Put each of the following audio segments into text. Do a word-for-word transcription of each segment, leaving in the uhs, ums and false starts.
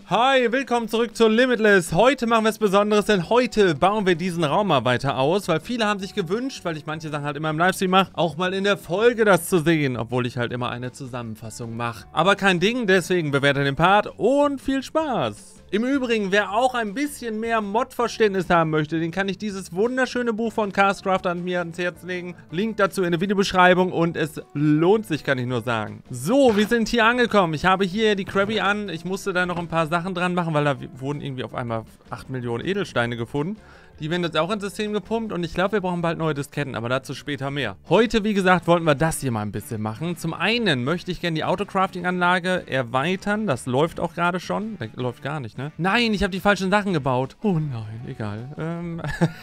Hi, willkommen zurück zu Limitless. Heute machen wir es Besonderes, denn heute bauen wir diesen Raum mal weiter aus, weil viele haben sich gewünscht, weil ich manche Sachen halt immer im Livestream mache, auch mal in der Folge das zu sehen, obwohl ich halt immer eine Zusammenfassung mache. Aber kein Ding, deswegen bewertet den Part und viel Spaß. Im Übrigen, wer auch ein bisschen mehr Mod-Verständnis haben möchte, den kann ich dieses wunderschöne Buch von Castcraft an mir ans Herz legen. Link dazu in der Videobeschreibung und es lohnt sich, kann ich nur sagen. So, wir sind hier angekommen. Ich habe hier die Krabby an. Ich musste da noch ein paar Sachen dran machen, weil da wurden irgendwie auf einmal acht Millionen Edelsteine gefunden. Die werden jetzt auch ins System gepumpt und ich glaube, wir brauchen bald neue Disketten, aber dazu später mehr. Heute, wie gesagt, wollten wir das hier mal ein bisschen machen. Zum einen möchte ich gerne die Autocrafting-Anlage erweitern. Das läuft auch gerade schon. Das läuft gar nicht, ne? Nein, ich habe die falschen Sachen gebaut. Oh nein, egal. Ähm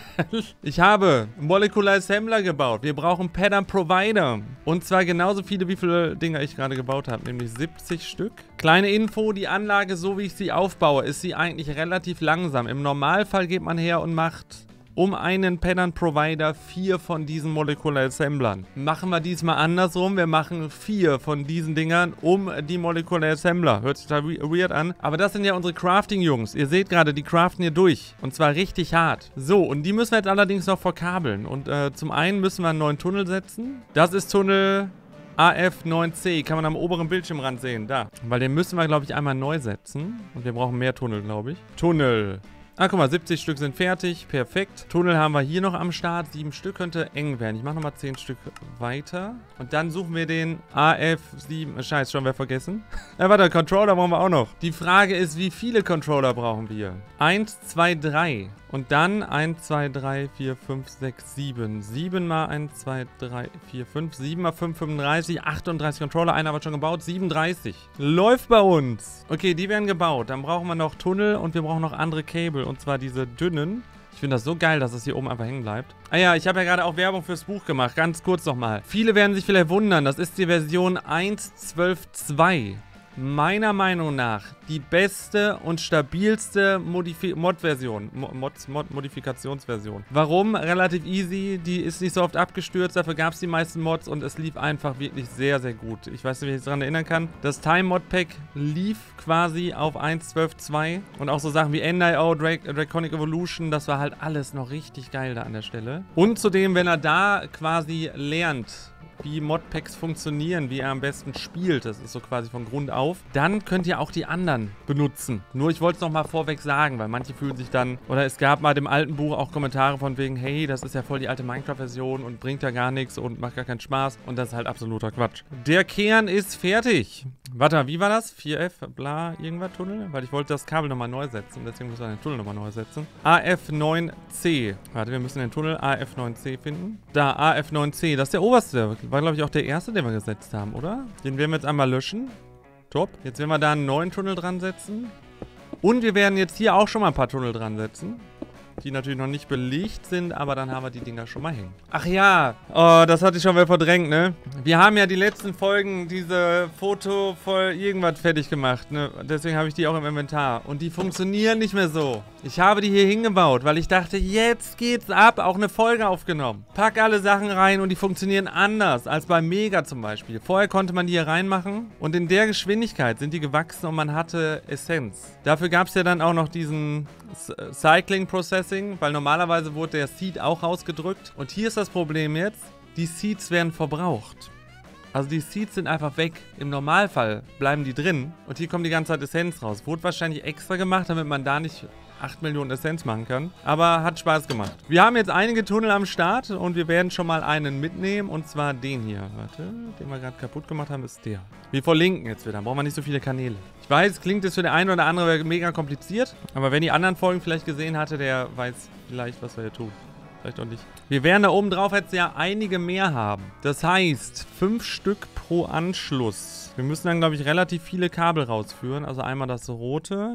ich habe Molecular Assembler gebaut. Wir brauchen Pattern Provider. Und zwar genauso viele, wie viele Dinger ich gerade gebaut habe, nämlich siebzig Stück. Kleine Info, die Anlage, so wie ich sie aufbaue, ist sie eigentlich relativ langsam. Im Normalfall geht man her und macht um einen Pattern Provider vier von diesen Molecular Assemblern. Machen wir diesmal andersrum. Wir machen vier von diesen Dingern um die Molecular Assembler. Hört sich da weird an. Aber das sind ja unsere Crafting-Jungs. Ihr seht gerade, die craften hier durch. Und zwar richtig hart. So, und die müssen wir jetzt allerdings noch verkabeln. Und äh, zum einen müssen wir einen neuen Tunnel setzen. Das ist Tunnel A F neun C. Kann man am oberen Bildschirmrand sehen. Da. Weil den müssen wir, glaube ich, einmal neu setzen. Und wir brauchen mehr Tunnel, glaube ich. Tunnel. Ah, guck mal, siebzig Stück sind fertig. Perfekt. Tunnel haben wir hier noch am Start. sieben Stück könnte eng werden. Ich mache nochmal zehn Stück weiter. Und dann suchen wir den A F sieben. Scheiße, schon wer vergessen. Ja, warte, Controller brauchen wir auch noch. Die Frage ist, wie viele Controller brauchen wir? eins, zwei, drei. Und dann eins, zwei, drei, vier, fünf, sechs, sieben. sieben mal eins, zwei, drei, vier, fünf. sieben mal fünf, fünfunddreißig. achtunddreißig Controller. Einer wird schon gebaut. siebenunddreißig. Läuft bei uns. Okay, die werden gebaut. Dann brauchen wir noch Tunnel und wir brauchen noch andere Cable. Und zwar diese dünnen. Ich finde das so geil, dass es hier oben einfach hängen bleibt. Ah ja, ich habe ja gerade auch Werbung fürs Buch gemacht. Ganz kurz nochmal. Viele werden sich vielleicht wundern. Das ist die Version eins Punkt zwölf Punkt zwei. Meiner Meinung nach die beste und stabilste Mod-Version. Mod Mod Modifikationsversion. Warum? Relativ easy. Die ist nicht so oft abgestürzt. Dafür gab es die meisten Mods und es lief einfach wirklich sehr, sehr gut. Ich weiß nicht, wie ich mich daran erinnern kann. Das Time Mod Pack lief quasi auf eins Punkt zwölf Punkt zwei. Und auch so Sachen wie N I O, Dra Draconic Evolution. Das war halt alles noch richtig geil da an der Stelle. Und zudem, wenn er da quasi lernt, wie Modpacks funktionieren, wie er am besten spielt, das ist so quasi von Grund auf, dann könnt ihr auch die anderen benutzen. Nur ich wollte es nochmal vorweg sagen, weil manche fühlen sich dann, oder es gab mal im alten Buch auch Kommentare von wegen, hey, das ist ja voll die alte Minecraft-Version und bringt ja gar nichts und macht gar keinen Spaß und das ist halt absoluter Quatsch. Der Kern ist fertig. Warte mal, wie war das? vier F, bla, irgendwas Tunnel? Weil ich wollte das Kabel nochmal neu setzen, deswegen müssen wir den Tunnel nochmal neu setzen. A F neun C. Warte, wir müssen den Tunnel A F neun C finden. Da, A F neun C, das ist der oberste. War, glaube ich, auch der erste, den wir gesetzt haben, oder? Den werden wir jetzt einmal löschen. Top. Jetzt werden wir da einen neuen Tunnel dran setzen. Und wir werden jetzt hier auch schon mal ein paar Tunnel dran setzen. Die natürlich noch nicht belegt sind, aber dann haben wir die Dinger schon mal hängen. Ach ja, oh, das hatte ich schon mal verdrängt, ne? Wir haben ja die letzten Folgen diese Foto voll irgendwas fertig gemacht, ne? Deswegen habe ich die auch im Inventar. Und die funktionieren nicht mehr so. Ich habe die hier hingebaut, weil ich dachte, jetzt geht's ab, auch eine Folge aufgenommen. Pack alle Sachen rein und die funktionieren anders als bei Mega zum Beispiel. Vorher konnte man die hier reinmachen und in der Geschwindigkeit sind die gewachsen und man hatte Essenz. Dafür gab es ja dann auch noch diesen Cycling Processing, weil normalerweise wurde der Seed auch rausgedrückt. Und hier ist das Problem jetzt, die Seeds werden verbraucht. Also die Seeds sind einfach weg. Im Normalfall bleiben die drin und hier kommt die ganze Zeit Essenz raus. Wurde wahrscheinlich extra gemacht, damit man da nicht acht Millionen Essenz machen kann. Aber hat Spaß gemacht. Wir haben jetzt einige Tunnel am Start und wir werden schon mal einen mitnehmen. Und zwar den hier. Warte, den wir gerade kaputt gemacht haben, ist der. Wir verlinken jetzt wieder. Brauchen wir nicht so viele Kanäle. Ich weiß, klingt jetzt für den einen oder anderen mega kompliziert. Aber wenn die anderen Folgen vielleicht gesehen hatte, der weiß vielleicht, was wir hier tun. Vielleicht auch nicht. Wir werden da oben drauf jetzt ja einige mehr haben. Das heißt, fünf Stück pro Anschluss. Wir müssen dann, glaube ich, relativ viele Kabel rausführen. Also einmal das rote.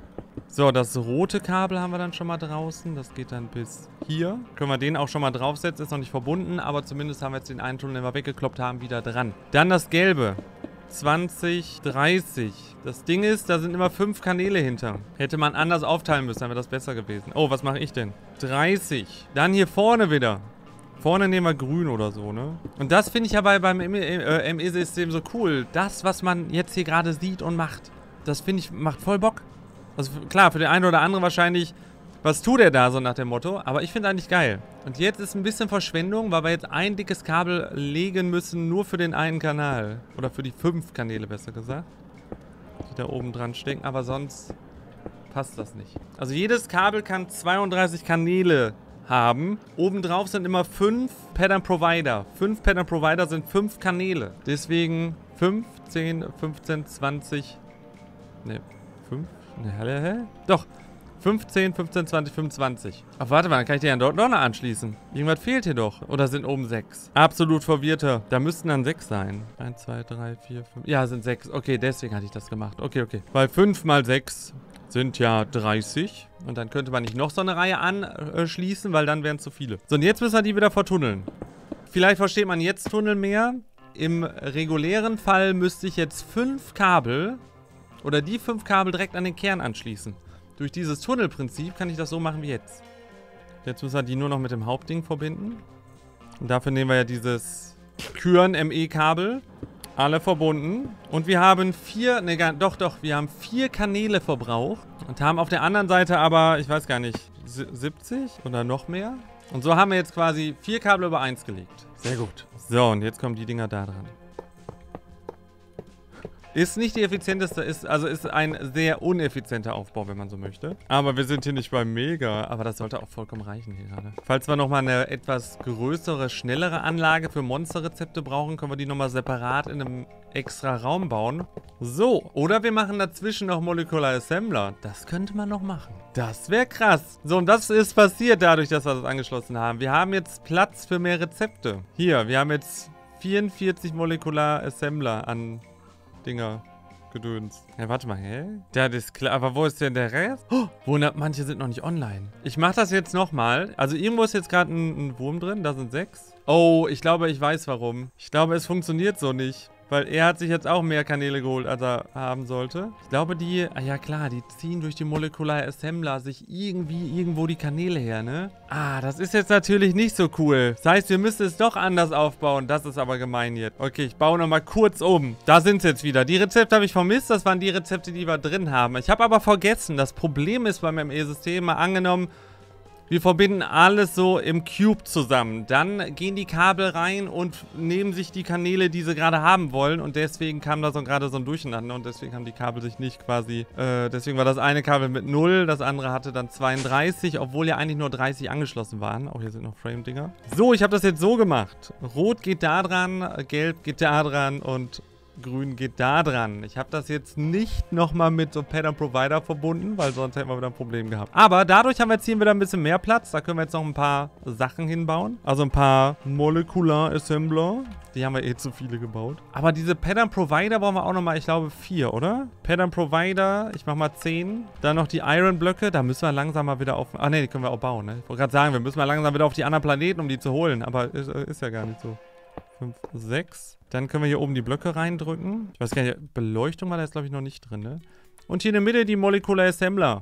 So, das rote Kabel haben wir dann schon mal draußen. Das geht dann bis hier. Können wir den auch schon mal draufsetzen. Ist noch nicht verbunden, aber zumindest haben wir jetzt den einen Tunnel, den wir weggekloppt haben, wieder dran. Dann das gelbe. zwanzig, dreißig. Das Ding ist, da sind immer fünf Kanäle hinter. Hätte man anders aufteilen müssen, dann wäre das besser gewesen. Oh, was mache ich denn? dreißig. Dann hier vorne wieder. Vorne nehmen wir grün oder so, ne? Und das finde ich ja bei, beim M E-System so cool. Das, was man jetzt hier gerade sieht und macht, das finde ich, macht voll Bock. Also klar, für den einen oder anderen wahrscheinlich, was tut er da so nach dem Motto? Aber ich finde eigentlich geil. Und jetzt ist ein bisschen Verschwendung, weil wir jetzt ein dickes Kabel legen müssen, nur für den einen Kanal. Oder für die fünf Kanäle, besser gesagt. Die da oben dran stecken, aber sonst passt das nicht. Also jedes Kabel kann zweiunddreißig Kanäle haben. Obendrauf sind immer fünf Pattern Provider. fünf Pattern Provider sind fünf Kanäle. Deswegen fünf, zehn, fünfzehn, zwanzig. Ne, fünf? Ne, hä, hä? Doch. fünfzehn, fünfzehn, zwanzig, fünfundzwanzig. Ach, warte mal, dann kann ich die ja dort noch anschließen. Irgendwas fehlt hier doch. Oder sind oben sechs? Absolut verwirrter. Da müssten dann sechs sein. eins, zwei, drei, vier, fünf. Ja, sind sechs. Okay, deswegen hatte ich das gemacht. Okay, okay. Weil fünf mal sechs sind ja dreißig. Und dann könnte man nicht noch so eine Reihe anschließen, weil dann wären es zu viele. So, und jetzt müssen wir die wieder vertunneln. Vielleicht versteht man jetzt Tunnel mehr. Im regulären Fall müsste ich jetzt fünf Kabel oder die fünf Kabel direkt an den Kern anschließen. Durch dieses Tunnelprinzip kann ich das so machen wie jetzt. Jetzt müssen wir die nur noch mit dem Hauptding verbinden. Und dafür nehmen wir ja dieses Küren-M E-Kabel. Alle verbunden. Und wir haben vier, ne, doch, doch, wir haben vier Kanäle verbraucht. Und haben auf der anderen Seite aber, ich weiß gar nicht, siebzig oder noch mehr. Und so haben wir jetzt quasi vier Kabel über eins gelegt. Sehr gut. So, und jetzt kommen die Dinger da dran. Ist nicht die effizienteste, ist, also ist ein sehr uneffizienter Aufbau, wenn man so möchte. Aber wir sind hier nicht beim Mega, aber das sollte auch vollkommen reichen hier gerade. Falls wir nochmal eine etwas größere, schnellere Anlage für Monsterrezepte brauchen, können wir die nochmal separat in einem extra Raum bauen. So, oder wir machen dazwischen noch Molecular Assembler. Das könnte man noch machen. Das wäre krass. So, und das ist passiert dadurch, dass wir das angeschlossen haben. Wir haben jetzt Platz für mehr Rezepte. Hier, wir haben jetzt vierundvierzig Molecular Assembler an Dinger gedöns. Ja, warte mal, hä? Ja, das ist klar. Aber wo ist denn der Rest? Oh, wundert, manche sind noch nicht online. Ich mache das jetzt nochmal. Also irgendwo ist jetzt gerade ein, ein Wurm drin. Da sind sechs. Oh, ich glaube, ich weiß warum. Ich glaube, es funktioniert so nicht. Weil er hat sich jetzt auch mehr Kanäle geholt, als er haben sollte. Ich glaube, die... Ah ja, klar, die ziehen durch die Molecular Assembler sich irgendwie irgendwo die Kanäle her, ne? Ah, das ist jetzt natürlich nicht so cool. Das heißt, wir müssen es doch anders aufbauen. Das ist aber gemein jetzt. Okay, ich baue nochmal kurz um. Da sind es jetzt wieder. Die Rezepte habe ich vermisst. Das waren die Rezepte, die wir drin haben. Ich habe aber vergessen, das Problem ist beim M E-System, mal angenommen... Wir verbinden alles so im Cube zusammen. Dann gehen die Kabel rein und nehmen sich die Kanäle, die sie gerade haben wollen. Und deswegen kam da so gerade so ein Durcheinander. Und deswegen haben die Kabel sich nicht quasi... Äh, deswegen war das eine Kabel mit null, das andere hatte dann zweiunddreißig, obwohl ja eigentlich nur dreißig angeschlossen waren. Oh, hier sind noch Frame-Dinger. So, ich habe das jetzt so gemacht. Rot geht da dran, Gelb geht da dran und... Grün geht da dran. Ich habe das jetzt nicht nochmal mit so Pattern Provider verbunden, weil sonst hätten wir wieder ein Problem gehabt. Aber dadurch haben wir jetzt hier wieder ein bisschen mehr Platz. Da können wir jetzt noch ein paar Sachen hinbauen. Also ein paar Molecular Assembler. Die haben wir eh zu viele gebaut. Aber diese Pattern Provider brauchen wir auch nochmal, ich glaube, vier, oder? Pattern Provider, ich mach mal zehn. Dann noch die Iron Blöcke. Da müssen wir langsam mal wieder auf... Ah ne, die können wir auch bauen, ne? Ich wollte gerade sagen, wir müssen mal langsam wieder auf die anderen Planeten, um die zu holen. Aber ist, ist ja gar nicht so. fünf, sechs. Dann können wir hier oben die Blöcke reindrücken. Ich weiß gar nicht, Beleuchtung war da jetzt, glaube ich, noch nicht drin, ne? Und hier in der Mitte die Molecular Assembler.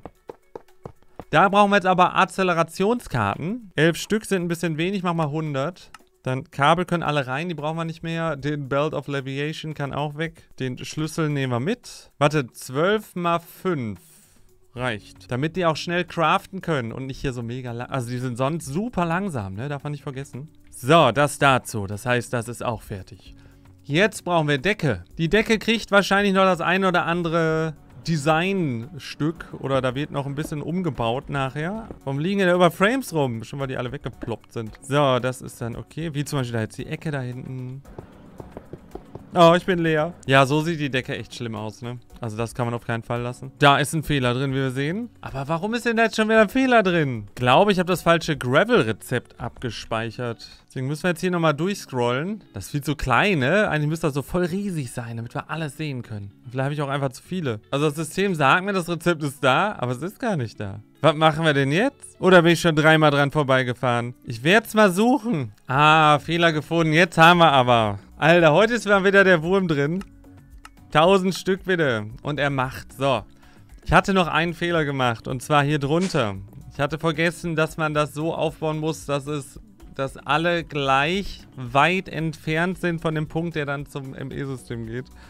Da brauchen wir jetzt aber Akzelerationskarten. Elf Stück sind ein bisschen wenig, mach mal hundert. Dann Kabel können alle rein, die brauchen wir nicht mehr. Den Belt of Leviation kann auch weg. Den Schlüssel nehmen wir mit. Warte, zwölf mal fünf. Reicht. Damit die auch schnell craften können und nicht hier so mega lang. Also die sind sonst super langsam, ne? Darf man nicht vergessen. So, das dazu. Das heißt, das ist auch fertig. Jetzt brauchen wir Decke. Die Decke kriegt wahrscheinlich noch das ein oder andere Designstück. Oder da wird noch ein bisschen umgebaut nachher. Warum liegen denn da über Frames rum? Schon weil die alle weggeploppt sind. So, das ist dann okay. Wie zum Beispiel da jetzt die Ecke da hinten. Oh, ich bin leer. Ja, so sieht die Decke echt schlimm aus, ne? Also das kann man auf keinen Fall lassen. Da ist ein Fehler drin, wie wir sehen. Aber warum ist denn da jetzt schon wieder ein Fehler drin? Ich glaube, ich habe das falsche Gravel-Rezept abgespeichert. Deswegen müssen wir jetzt hier nochmal durchscrollen. Das ist viel zu klein, ne? Eigentlich müsste das so voll riesig sein, damit wir alles sehen können. Vielleicht habe ich auch einfach zu viele. Also das System sagt mir, das Rezept ist da, aber es ist gar nicht da. Was machen wir denn jetzt? Oder bin ich schon dreimal dran vorbeigefahren? Ich werde es mal suchen. Ah, Fehler gefunden. Jetzt haben wir aber. Alter, heute ist mal wieder der Wurm drin. tausend Stück bitte. Und er macht. So. Ich hatte noch einen Fehler gemacht. Und zwar hier drunter. Ich hatte vergessen, dass man das so aufbauen muss, dass es, dass alle gleich weit entfernt sind von dem Punkt, der dann zum M E-System geht.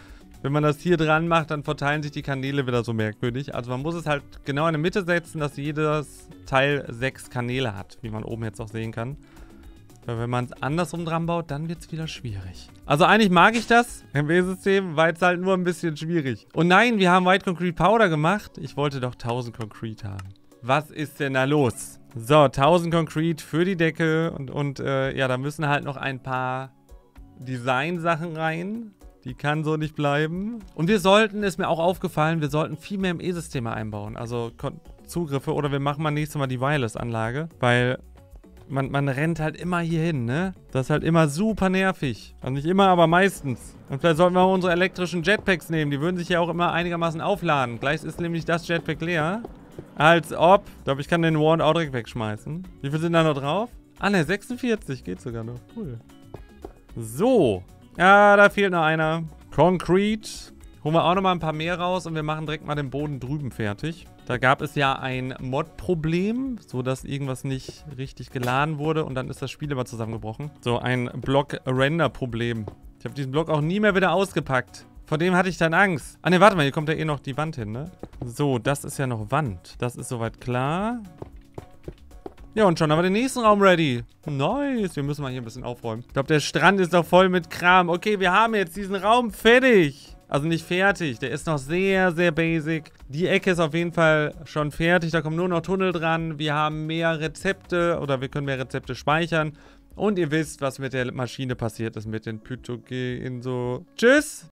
wenn man das hier dran macht, dann verteilen sich die Kanäle wieder so merkwürdig. Also man muss es halt genau in der Mitte setzen, dass jedes Teil sechs Kanäle hat, wie man oben jetzt auch sehen kann. Weil wenn man es andersrum dran baut, dann wird es wieder schwierig. Also eigentlich mag ich das im W-System, weil es halt nur ein bisschen schwierig. Und nein, wir haben White Concrete Powder gemacht. Ich wollte doch tausend Concrete haben. Was ist denn da los? So, tausend Concrete für die Decke. Und, und äh, ja, da müssen halt noch ein paar Design-Sachen rein. Die kann so nicht bleiben. Und wir sollten, ist mir auch aufgefallen, wir sollten viel mehr im E-System einbauen. Also Zugriffe. Oder wir machen mal nächstes Mal die Wireless-Anlage. Weil... Man, man rennt halt immer hier hin, ne? Das ist halt immer super nervig. Also nicht immer, aber meistens. Und vielleicht sollten wir auch unsere elektrischen Jetpacks nehmen. Die würden sich ja auch immer einigermaßen aufladen. Gleich ist nämlich das Jetpack leer. Als ob. Ich glaube, ich kann den Warn auch direkt wegschmeißen. Wie viel sind da noch drauf? Ah, ne, sechsundvierzig. Geht sogar noch. Cool. So. Ja, da fehlt noch einer. Concrete. Holen wir auch noch mal ein paar mehr raus und wir machen direkt mal den Boden drüben fertig. Da gab es ja ein Mod-Problem, sodass irgendwas nicht richtig geladen wurde und dann ist das Spiel immer zusammengebrochen. So ein Block-Render-Problem. Ich habe diesen Block auch nie mehr wieder ausgepackt. Vor dem hatte ich dann Angst. Ah ne, warte mal, hier kommt ja eh noch die Wand hin, ne? So, das ist ja noch Wand. Das ist soweit klar. Ja, und schon haben wir den nächsten Raum ready. Nice. Wir müssen mal hier ein bisschen aufräumen. Ich glaube, der Strand ist doch voll mit Kram. Okay, wir haben jetzt diesen Raum fertig. Also nicht fertig. Der ist noch sehr, sehr basic. Die Ecke ist auf jeden Fall schon fertig. Da kommen nur noch Tunnel dran. Wir haben mehr Rezepte oder wir können mehr Rezepte speichern. Und ihr wisst, was mit der Maschine passiert ist mit den Pythogen so. Tschüss.